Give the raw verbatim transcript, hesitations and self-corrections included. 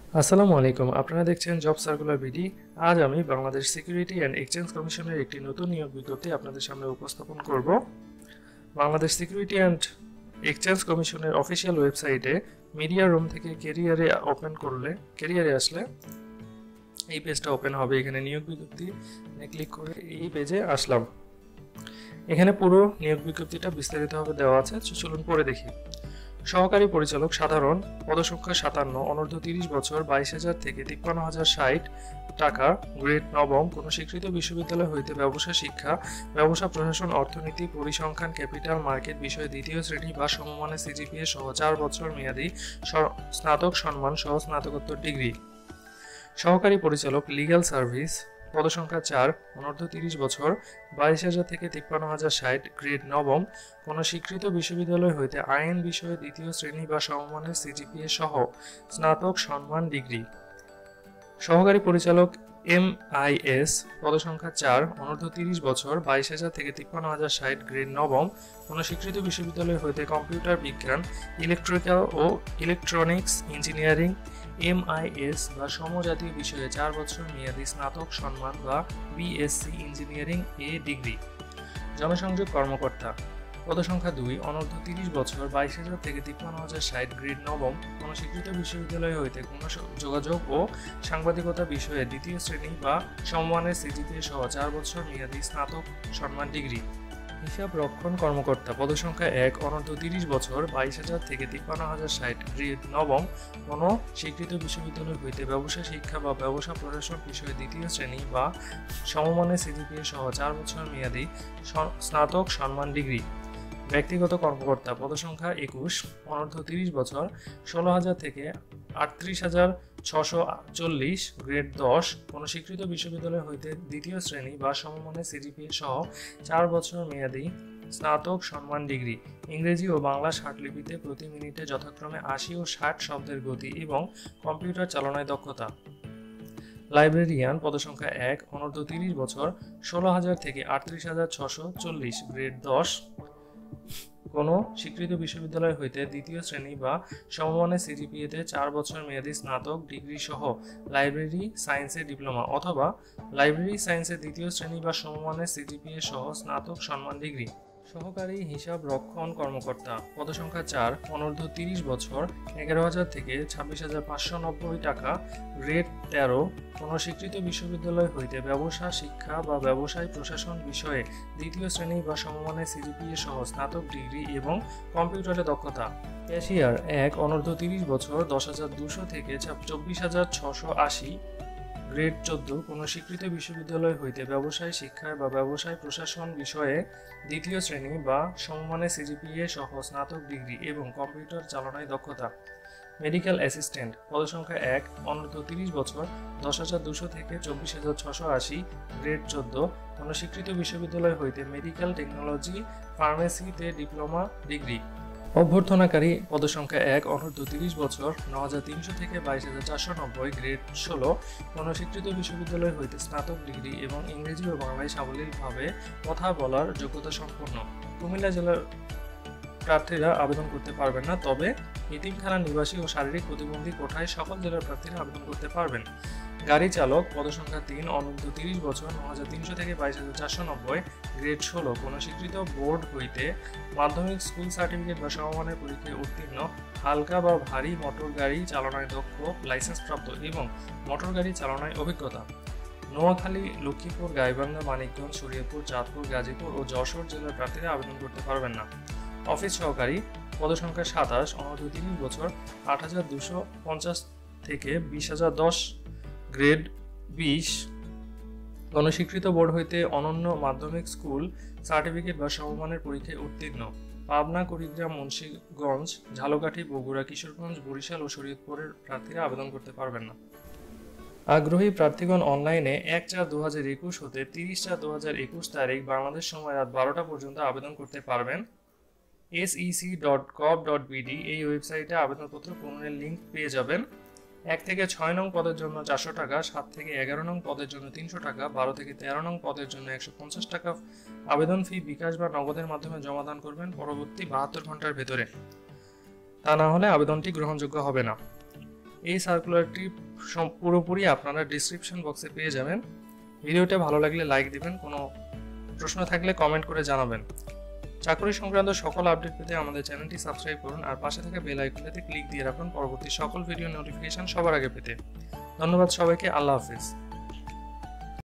আসসালামু আলাইকুম। আপনারা দেখছেন জব সার্কুলার বিডি। আজ আমি বাংলাদেশ সিকিউরিটি অ্যান্ড এক্সচেঞ্জ কমিশনের একটি নতুন নিয়োগ বিজ্ঞপ্তি আপনাদের সামনে উপস্থাপন করব। বাংলাদেশ সিকিউরিটি অ্যান্ড এক্সচেঞ্জ কমিশনের অফিসিয়াল ওয়েবসাইটে মিডিয়া রুম থেকে ক্যারিয়ারে ওপেন করলে ক্যারিয়ারে আসলে এই পেজটা ওপেন হবে। এখানে নিয়োগ বিজ্ঞপ্তি ক্লিক করে এই পেজে আসলাম। এখানে পুরো নিয়োগ বিজ্ঞপ্তিটা বিস্তারিতভাবে দেওয়া আছে, চলুন পড়ে দেখি। সহকারী পরিচালক সাধারণ, পদসংখ্যা সাতান্ন, অনূর্ধ্ব তিরিশ বছর, বাইশ হাজার থেকে তিপ্পান্ন হাজার ষাট টাকা, গ্রেড নবম, কোনো স্বীকৃত বিশ্ববিদ্যালয় হইতে ব্যবসা শিক্ষা, ব্যবসা প্রশাসন, অর্থনীতি, পরিসংখ্যান, ক্যাপিটাল মার্কেট বিষয়ে দ্বিতীয় শ্রেণী বা সমমানের সিজিপিএ সহ চার বছর মেয়াদী স্নাতক সম্মান সহ স্নাতকোত্তর ডিগ্রি। সহকারী পরিচালক লিগ্যাল সার্ভিস, পদসংখ্যা চার, অনূর্ধ্ব তিরিশ বছর, বাইশ হাজার থেকে তিপ্পান্ন হাজার ষাট, গ্রেড নবম, কোনো স্বীকৃত বিশ্ববিদ্যালয় হইতে আইন বিষয়ে দ্বিতীয় শ্রেণী বা সমমানের সিজিপিএ সহ স্নাতক সম্মান ডিগ্রি। সহকারী পরিচালক এম আই এস, পদসংখ্যা চার, অনূর্ধ্ব তিরিশ বছর, বাইশ হাজার থেকে তিপ্পান্ন হাজার ষাট, গ্রেড নবম, কোনো স্বীকৃত বিশ্ববিদ্যালয় হইতে কম্পিউটার বিজ্ঞান, ইলেকট্রিক্যাল ও electronics engineering, M I S বা সমজাতীয় বিষয়ে চার বছর মেয়াদী স্নাতক সম্মান বা বিএসসি ইঞ্জিনিয়ারিং এ ডিগ্রি। জনসংযোগ কর্মকর্তা, পদসংখ্যা দুই, অনূর্ধ্ব তিরিশ বছর, বাইশ হাজার থেকে তিপ্পান্ন হাজার ষাট, গ্রেড নবম, কোনো স্বীকৃত বিশ্ববিদ্যালয় হইতে যোগাযোগ ও সাংবাদিকতা বিষয়ে দ্বিতীয় শ্রেণী বা সমমানের সিজিপিএ সহ চার বছর মেয়াদী স্নাতক সম্মান ডিগ্রি। হিসাব রক্ষণ কর্মকর্তা, পদসংখ্যা এক, অনূর্ধ্ব তিরিশ বছর, বাইশ হাজার থেকে তিপ্পান্ন হাজার ষাট, গ্রেড নবম, কোনো স্বীকৃত বিশ্ববিদ্যালয় হইতে ব্যবসা শিক্ষা বা ব্যবসা প্রশাসন বিষয়ে দ্বিতীয় শ্রেণী বা সমমানের সিজিপিএ সহ চার বছর মেয়াদী স্নাতক সম্মান ডিগ্রি। ব্যক্তিগত কর্মকর্তা, পদসংখ্যা একুশ, অনূর্ধ্ব তিরিশ বছর, ষোলো হাজার থেকে আটত্রিশ হাজার ছশো চল্লিশ, গ্রেড দশ, কোনো স্বীকৃত বিশ্ববিদ্যালয় হইতে দ্বিতীয় শ্রেণী বা সমমানের সিজিপিএ সহ চার বছর মেয়াদী স্নাতক সম্মান ডিগ্রি। ইংরেজি ও বাংলা ষাটলিপিতে প্রতি মিনিটে যথাক্রমে আশি ও ষাট শব্দের গতি এবং কম্পিউটার চালনায় দক্ষতা। লাইব্রেরিয়ান, পদসংখ্যা এক, অনূর্ধ্ব তিরিশ বছর, ষোলো হাজার থেকে আটত্রিশ হাজার ছশো চল্লিশ, গ্রেড দশ, কোনো স্বীকৃত বিশ্ববিদ্যালয় হইতে দ্বিতীয় শ্রেণী বা সমমানের সিজিপিএতে চার বছর মেয়াদী স্নাতক ডিগ্রি সহ লাইব্রেরি সায়েন্সে ডিপ্লোমা অথবা লাইব্রেরি সায়েন্সের দ্বিতীয় শ্রেণী বা সমমানের সিজিপিএ সহ স্নাতক সম্মান ডিগ্রি। সহকারী হিসাব রক্ষণ কর্মকর্তা, পদসংখ্যা চার, অনূর্ধ্ব তিরিশ বছর, এগারো হাজার থেকে ছাব্বিশ হাজার পাঁচশো নব্বই টাকা, গ্রেড তেরো, কোনো স্বীকৃত বিশ্ববিদ্যালয় হইতে ব্যবসা শিক্ষা বা ব্যবসায় প্রশাসন বিষয়ে দ্বিতীয় শ্রেণী বা সমমানের সিজিপিএ সহ স্নাতক ডিগ্রি এবং কম্পিউটারে দক্ষতা। ক্যাশিয়ার এক, অনূর্ধ্ব তিরিশ বছর, দশ হাজার দুশো থেকে চব্বিশ হাজার ছশো আশি, গ্রেড চোদ্দ, কোনো স্বীকৃত বিশ্ববিদ্যালয় হইতে ব্যবসায় শিক্ষা বা ব্যবসায় প্রশাসন বিষয়ে দ্বিতীয় শ্রেণী বা সমমানের সিজিপিএ সহ স্নাতক ডিগ্রি এবং কম্পিউটার চালনায় দক্ষতা। মেডিকেল অ্যাসিস্ট্যান্ট, পদসংখ্যা এক, অনূর্ধ্ব তিরিশ বছর, দশ হাজার দুশো থেকে চব্বিশ হাজার ছশো আশি, গ্রেড চোদ্দ, কোনো স্বীকৃত বিশ্ববিদ্যালয় হইতে মেডিকেল টেকনোলজি ফার্মেসিতে ডিপ্লোমা ডিগ্রি। অভ্যর্থনাকারী, পদসংখ্যা এক, অনূর্ধ্ব তিরিশ বছর, ন হাজার তিনশো থেকে বাইশ হাজার চারশো নব্বই, গ্রেড ষোলো, কোনো স্বীকৃত বিশ্ববিদ্যালয় হইতে স্নাতক ডিগ্রি এবং ইংরেজি ও বাংলায় সাবলীলভাবে কথা বলার যোগ্যতা সম্পন্ন। কুমিল্লা জেলার প্রার্থীরা আবেদন করতে পারবেন না, তবে এতিমখানা নিবাসী ও শারীরিক প্রতিবন্ধী কোঠায় সকল জেলার প্রার্থীরা আবেদন করতে পারবেন। গাড়ি চালক, পদসংখ্যা তিন, অনূর্ধ্ব তিরিশ বছর, ন হাজার তিনশো থেকে বাইশ হাজার চারশো নব্বই, গ্রেড ষোলো, কোনো স্বীকৃত বোর্ড হইতে মাধ্যমিক স্কুল সার্টিফিকেট বা সমমানের পরীক্ষায় উত্তীর্ণ, হালকা বা ভারী মোটর গাড়ি চালনায় দক্ষ, লাইসেন্সপ্রাপ্ত এবং মোটর গাড়ি চালনায় অভিজ্ঞতা। নোয়াখালী, লক্ষ্মীপুর, গাইবান্ধা, মানিকগঞ্জ, শরীয়তপুর, চাঁদপুর, গাজীপুর ও যশোর জেলার প্রার্থীরা আবেদন করতে পারবেন না। অফিস সহকারী, পদসংখ্যা সাতাশ, অনূর্ধ্ব তিরিশ বছর, আট হাজার দুশো পঞ্চাশ থেকে বিশ হাজার দশ, গ্রেড বিশ, কোনো স্বীকৃত বোর্ড হইতে অনন্য মাধ্যমিক স্কুল সার্টিফিকেট বা সমমানের পরীক্ষায় উত্তীর্ণ। পাবনা, কুড়িগ্রাম, মুন্সিগঞ্জ, ঝালকাঠি, বগুড়া, কিশোরগঞ্জ, বরিশাল ও শরীয়তপুরের প্রার্থীরা আবেদন করতে পারবেন না। আগ্রহী প্রার্থীগণ অনলাইনে এক চার দু হাজার একুশ হতে তিরিশ চার দু হাজার একুশ তারিখ বাংলাদেশ সময় রাত বারোটা পর্যন্ত আবেদন করতে পারবেন। S E C dot gov dot BD এই ওয়েবসাইটে আবেদনপত্র পূরণের লিঙ্ক পেয়ে যাবেন। এক থেকে ছয় নং পদের জন্য চারশো টাকা, সাত থেকে এগারো নং পদের জন্য তিনশো টাকা, বারো থেকে তেরো নং পদের জন্য একশো পঞ্চাশ টাকা আবেদন ফি বিকাশ বা নগদের মাধ্যমে জমাদান করবেন পরবর্তী বাহাত্তর ঘন্টার ভেতরে। তা না হলে আবেদনটি গ্রহণযোগ্য হবে না। এই সার্কুলারটি পুরোপুরি আপনারা ডিসক্রিপশন বক্সে পেয়ে যাবেন। ভিডিওটা ভালো লাগলে লাইক দিবেন, কোনো প্রশ্ন থাকলে কমেন্ট করে জানাবেন। চাকরি সংক্রান্ত সকল আপডেট পেতে আমাদের চ্যানেলটি সাবস্ক্রাইব করুন আর পাশে থাকা বেল আইকনটিতে ক্লিক দিয়ে রাখুন পরবর্তী সকল ভিডিও নোটিফিকেশন সবার আগে পেতে। ধন্যবাদ সবাইকে, আল্লাহ হাফেজ।